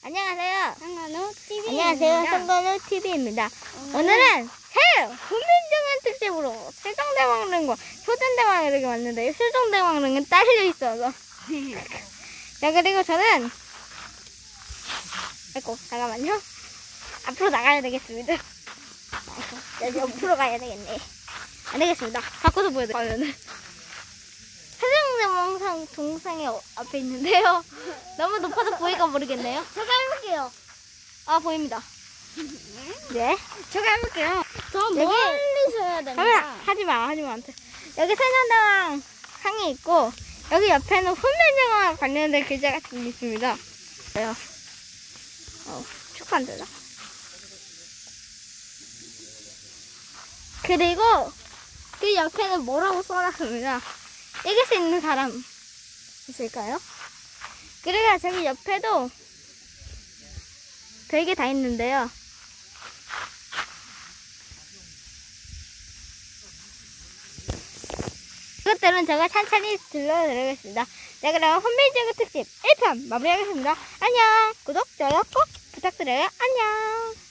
안녕하세요. 성건우TV. 안녕하세요. 성건우TV입니다. 오늘은 새 훈민정음 특집으로 세종대왕릉과 효전대왕 이렇게 왔는데요. 세종대왕릉은 딸려 있어서. 자, 그리고 저는 아이고, 잠깐만요. 앞으로 나가야 되겠습니다. 아이고, 옆으로 가야 되겠네. 안 되겠습니다. 바꿔서 보여드릴게요. 세종대왕 동상의 앞에 있는데요. 너무 높아서 보이가 모르겠네요. 제가 해볼게요. 아, 보입니다. 네. 제가 해볼게요. 저 여기- 멀리서 해야 됩니다. 카메라 하지마. 여기 세종대왕 상이 있고, 여기 옆에는 훈민정음과 관련된 글자가 좀 있습니다. 그래요. 축하한다. 그리고 그 옆에는 뭐라고 써놨습니다. 읽을 수 있는 사람 있을까요? 그리고 저기 옆에도 별게 다 있는데요. 이것들은 제가 천천히 들려드리겠습니다. 자, 그럼 훈민정음 특집 1편 마무리하겠습니다. 안녕! 구독, 좋아요 꼭 부탁드려요. 안녕!